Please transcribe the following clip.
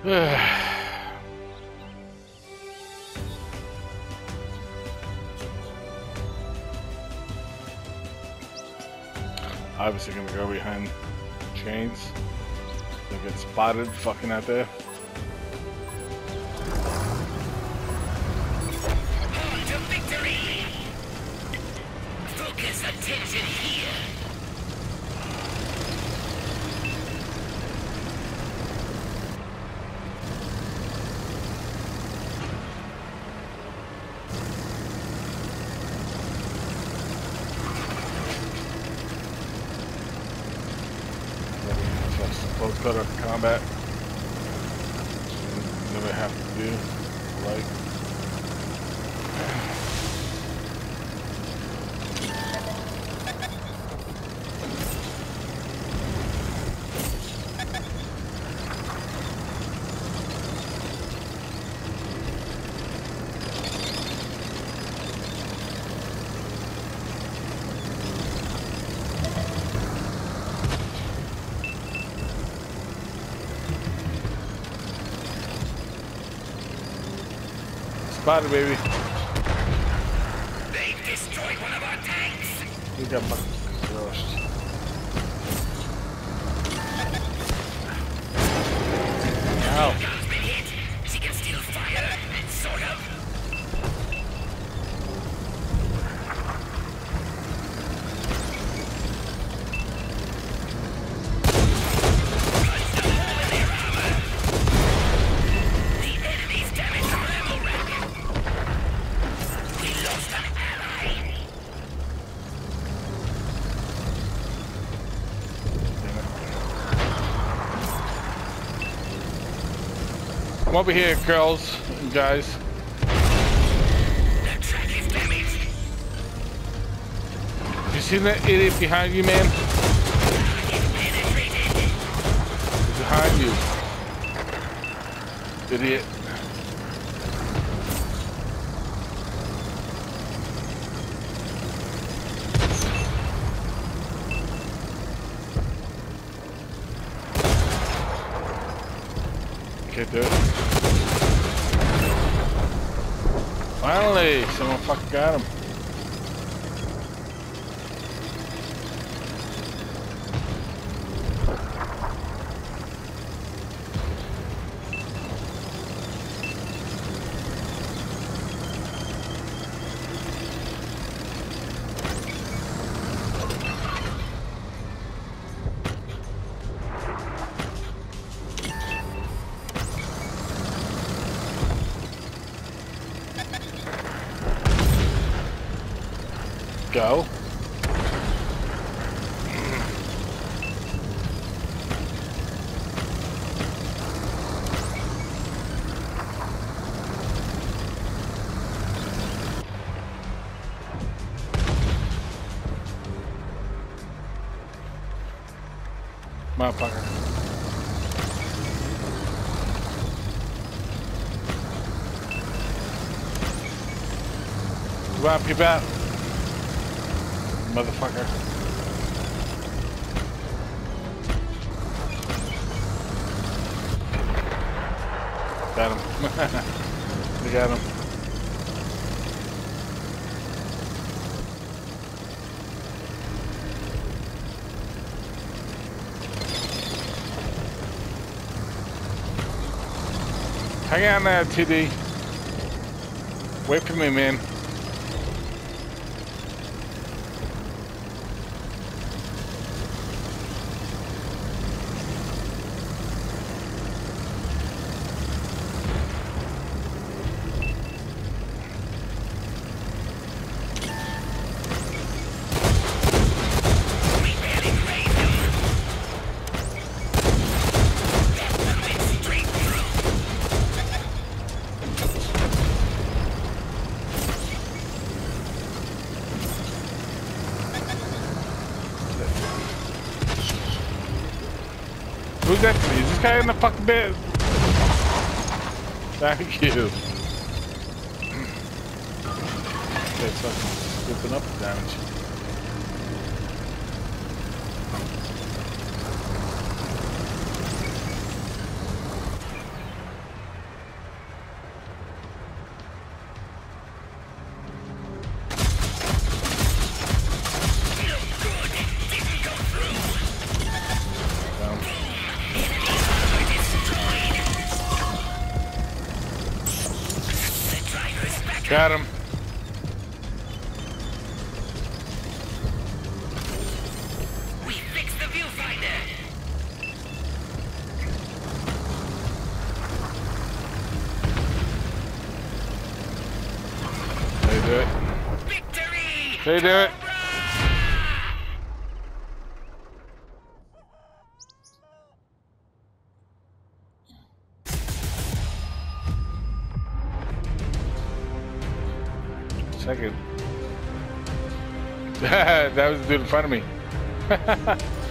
Obviously gonna go behind chains. They get spotted fucking out there. On to victory! Focus attention here! Both cut up combat. Never have to do like. Spotted, baby. They've destroyed one of our tanks! We got fucking crushed. Ow. Gun's been hit. She can still fire, and sort of. Punched a hole in their armor. The enemy's damaged our ammo rack. We lost an ally. Come over here, girls and guys. The track is damaged. You see that idiot behind you, man? Target penetrated. He's behind you. Idiot. Can't do it. Finally, someone fucking got him. Go. Motherfucker. Wrap your back. Motherfucker. Got him. We got him. Hang on there, TD. Wait for me, man. Who's that? Is this guy in the fucking bed? Thank you. That's fucking scooping up the damage. Got him. We fixed the viewfinder. They do it. Victory! They do it. Second. That was the dude in front of me.